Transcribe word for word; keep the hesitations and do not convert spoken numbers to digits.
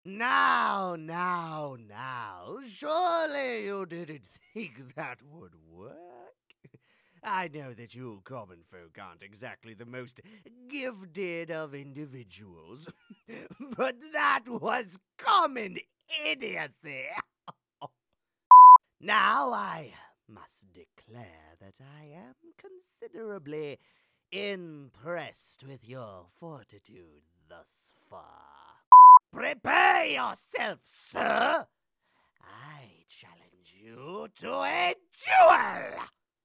Now, now, now, surely you didn't think that would work? I know that you common folk aren't exactly the most gifted of individuals, but that was common idiocy. Now I must declare that I am considerably impressed with your fortitude thus far. Prepare yourself, sir! I challenge you to a duel!